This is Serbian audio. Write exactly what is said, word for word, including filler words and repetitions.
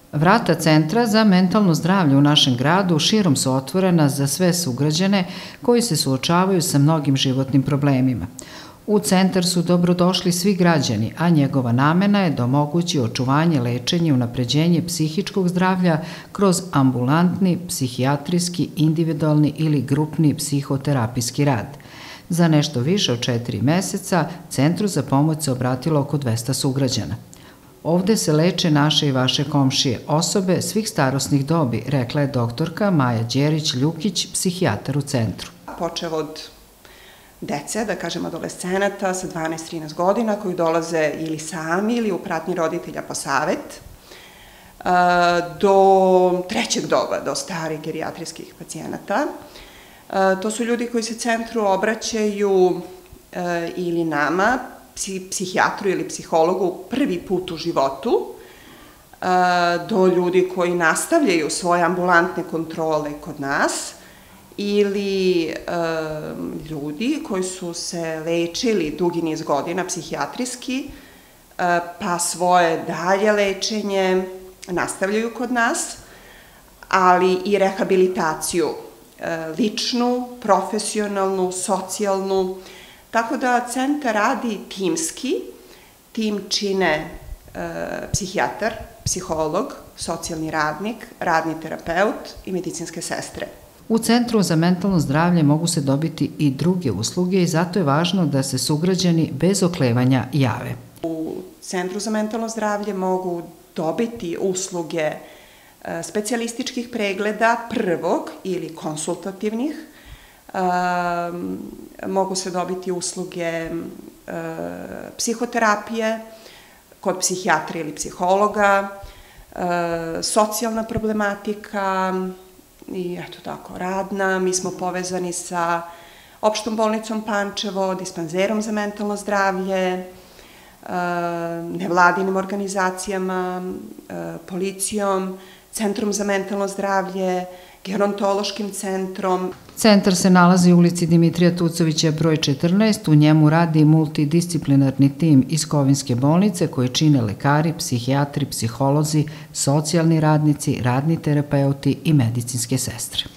Vrata Centra za mentalno zdravlje u našem gradu širom su otvorena za sve sugrađane koji se suočavaju sa mnogim životnim problemima. U centar su dobrodošli svi građani, a njegova namena je da omogući očuvanje, lečenje i unapređenje psihičkog zdravlja kroz ambulantni, psihijatrijski, individualni ili grupni psihoterapijski rad. Za nešto više od četiri meseca Centru za pomoć se obratilo oko dvesta sugrađana. Ovde se leče naše i vaše komšije, osobe svih starosnih dobi, rekla je doktorka Maja Đerić-Ljukić, psihijatar u centru. Počeo od dece, da kažem adolescenata sa dvanaest trinaest godina koji dolaze ili sami ili u pratnji roditelja po savet, do trećeg doba, do starih gerijatrijskih pacijenata. To su ljudi koji se centru obraćaju ili nama, psihijatru ili psihologu prvi put u životu, do ljudi koji nastavljaju svoje ambulantne kontrole kod nas ili ljudi koji su se lečili dugi niz godina psihijatrijski, pa svoje dalje lečenje nastavljaju kod nas, ali i rehabilitaciju ličnu, profesionalnu, socijalnu. Tako da centar radi timski, tim čine psihijatar, psiholog, socijalni radnik, radni terapeut i medicinske sestre. U Centru za mentalno zdravlje mogu se dobiti i druge usluge i zato je važno da se sugrađani bez oklevanja jave. U Centru za mentalno zdravlje mogu dobiti usluge specijalističkih pregleda prvog ili konsultativnih, mogu se dobiti usluge psihoterapije kod psihijatra ili psihologa, socijalna problematika i eto tako, radna. Mi smo povezani sa Opštom bolnicom Pančevo, dispanzerom za mentalno zdravlje, nevladinim organizacijama, policijom, Centrom za mentalno zdravlje, gerontološkim centrom. Centar se nalazi u ulici Dimitrija Tucovića broj četrnaest, u njemu radi multidisciplinarni tim iz Kovinske bolnice koje čine lekari, psihijatri, psiholozi, socijalni radnici, radni terapeuti i medicinske sestre.